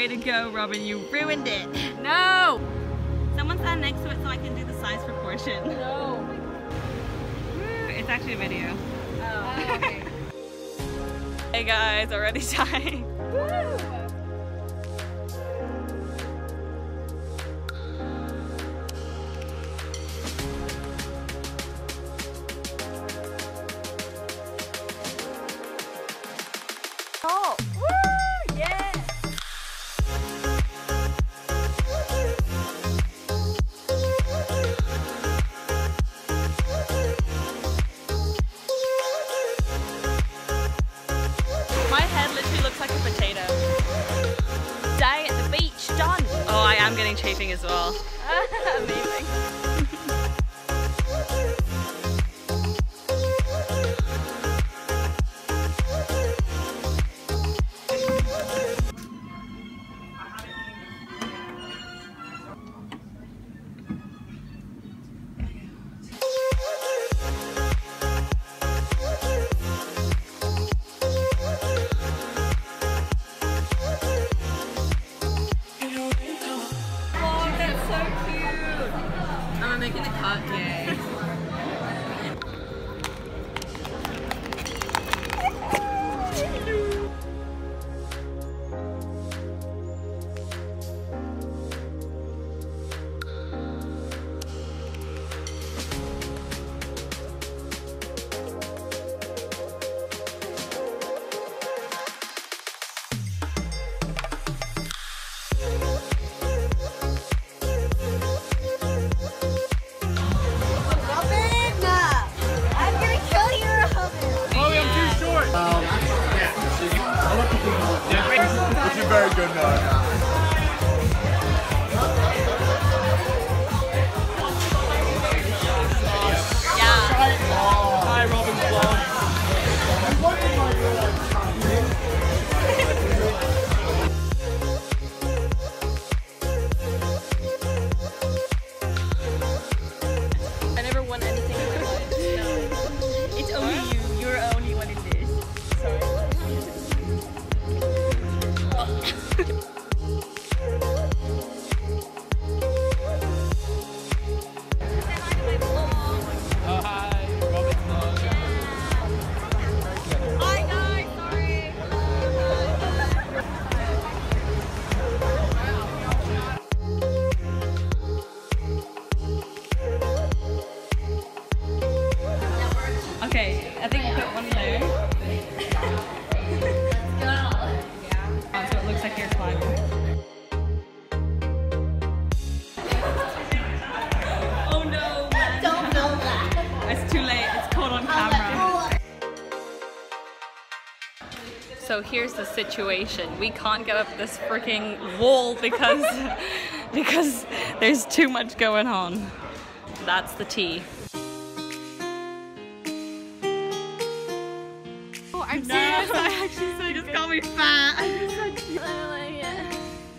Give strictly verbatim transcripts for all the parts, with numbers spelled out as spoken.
Way to go, Robin, you ruined it. No! Someone stand next to it so I can do the size proportion. No. It's actually a video. Oh, okay. Hey guys, already dying. Woo! Oh! Woo! Yeah! My head literally looks like a potato. Day at the beach, done! Oh, I am getting chafing as well. Amazing. I'm making a cut, yay. You're very good now. Hi, Robin Vlog. I never won anything. No. It's only you. You're only one in this. Sorry. Oh, hi, Robin Vlog. Hi guys, sorry. Okay, I think put one there. Oh, so it looks like you're climbing. Oh no, man. Don't know that. It's too late, it's caught on camera. So here's the situation. We can't get up this freaking wall because because there's too much going on. That's the tea. Oh, I'm No, serious. I actually so you just good. got me fat. I'm so cute. I like it.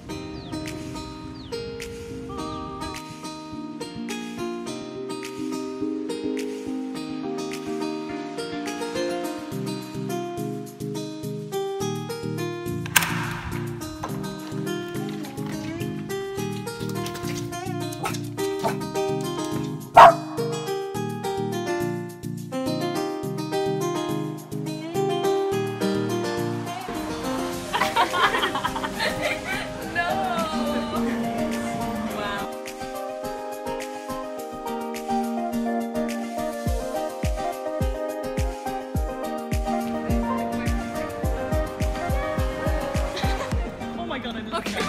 Okay.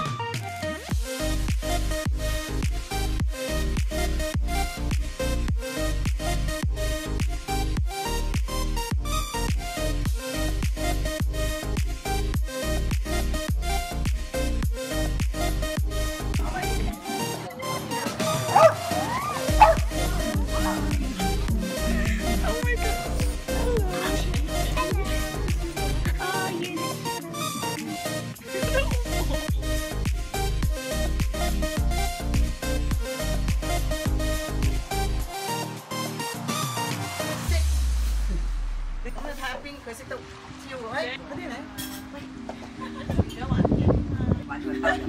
Tapping kasi ito, chill, right? Pwede na. Wait. Come on.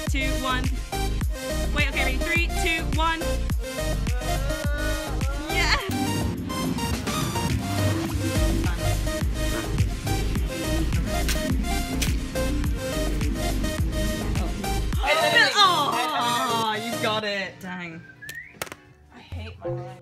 two, one. Wait, okay, ready? Three, two, one. Yeah! Oh, you got it. Dang. I hate my life.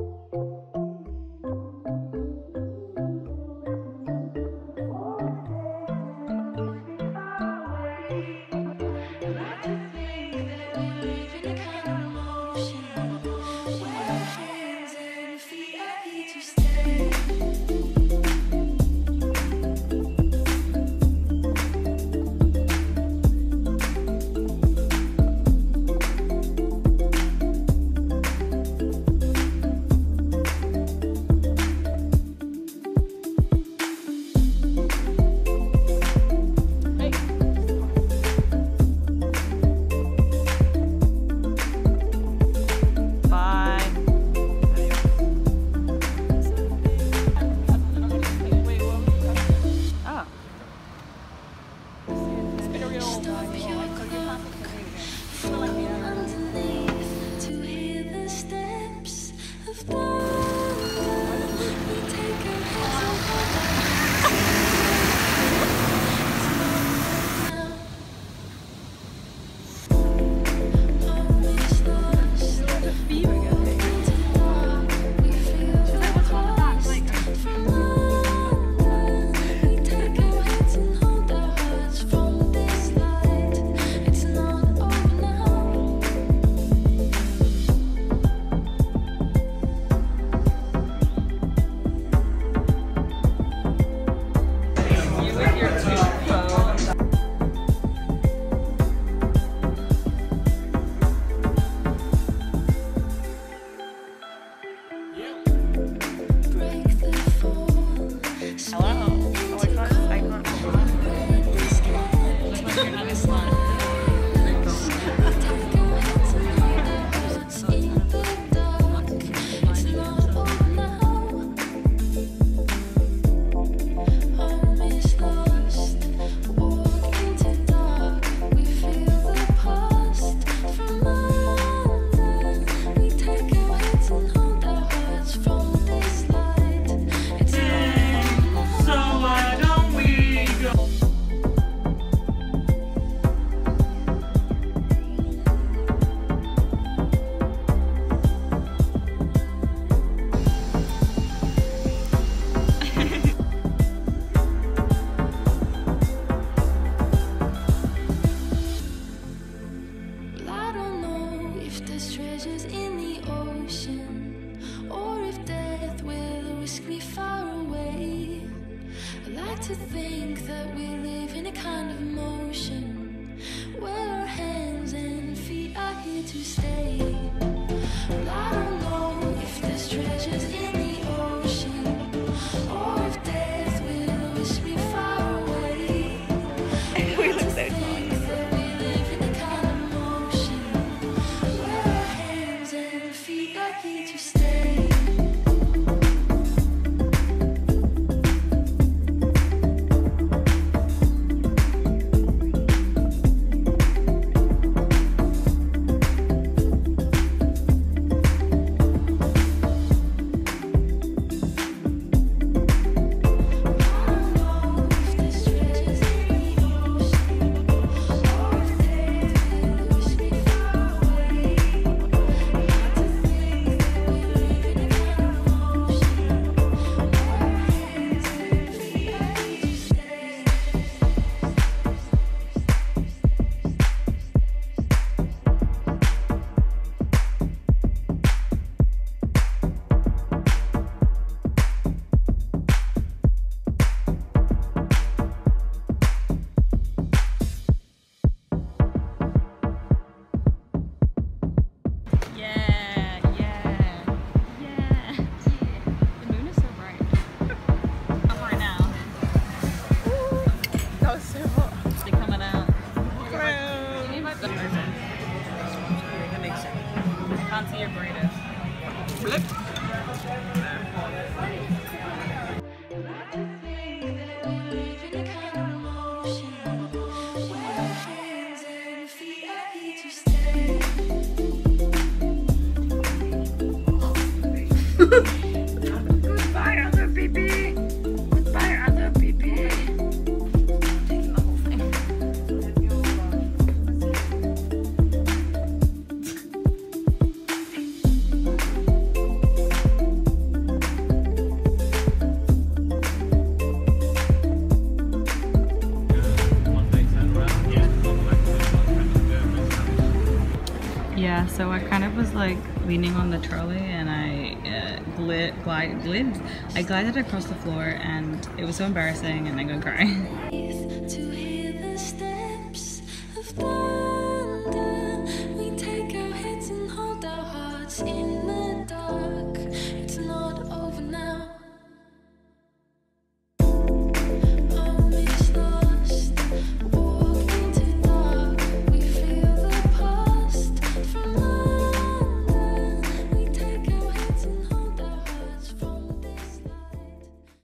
To think that we live in a kind of motion where our hands and feet are here to stay. Well, I don't know if there's treasures in the ocean or if death will wish me far away. We look so fun. That we live in a kind of motion where our hands and feet are here to stay. Can't see your burrito. Flip. Live in a kind of motion where our hands and feet are Yeah, so I kind of was like leaning on the trolley and I uh, glid, glide, glid, I glided across the floor and it was so embarrassing and I'm gonna cry.